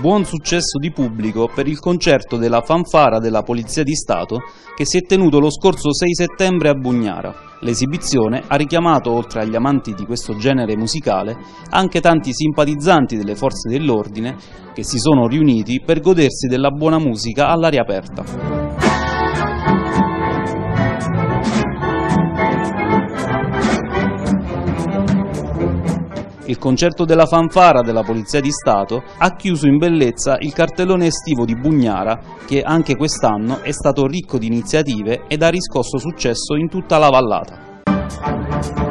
Buon successo di pubblico per il concerto della fanfara della Polizia di Stato che si è tenuto lo scorso 6 settembre a Bugnara. L'esibizione ha richiamato, oltre agli amanti di questo genere musicale, anche tanti simpatizzanti delle forze dell'ordine che si sono riuniti per godersi della buona musica all'aria aperta. Il concerto della fanfara della Polizia di Stato ha chiuso in bellezza il cartellone estivo di Bugnara, che anche quest'anno è stato ricco di iniziative ed ha riscosso successo in tutta la vallata.